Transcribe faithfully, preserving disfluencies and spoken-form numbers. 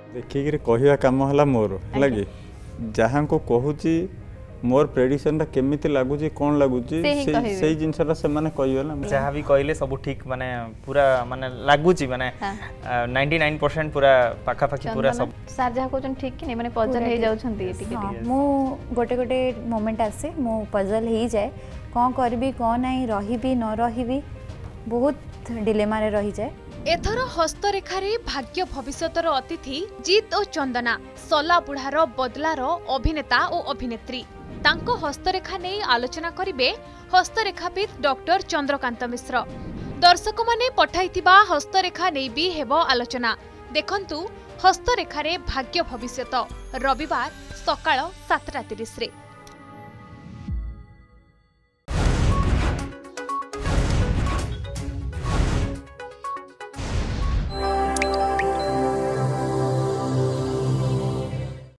देखिक कहवा कम है मोर है जहाँ को कहूँ मोर प्रेडिक्शन केमी लगुच कौन लगुच से जिनसा से माने कहबे ना जहाँ भी कहले सब ठीक माने पूरा माने लगुच माने निन्यानवे परसेंट पूरा पाखा पाखी पूरा सब सर जहाँ कहउछन ठीक कि नहीं माने पजल हे जाउछंती टिके टिके मु गोटे गोटे मोमेंट आसे मु पजल हे जाए कौन करबी कौन नहीं रहिबी न रहिबी बहुत डिलेमा रे रही जाए। एथर हस्तरेखारे भाग्य भविष्यतर अतिथि जीत और चंदना सला बुढ़ार बदलार अभिनेता और अभिनेत्री तांको हस्तरेखा नहीं आलोचना करिवे हस्तरेखाविद डॉक्टर चंद्रकांत मिश्र। दर्शक माने पठाइतिबा हस्तरेखा नहीं भी हेबो आलोचना देखंतु हस्तरेखारे भाग्य भविष्यत रविवार सकाळ सातटा तीस रे।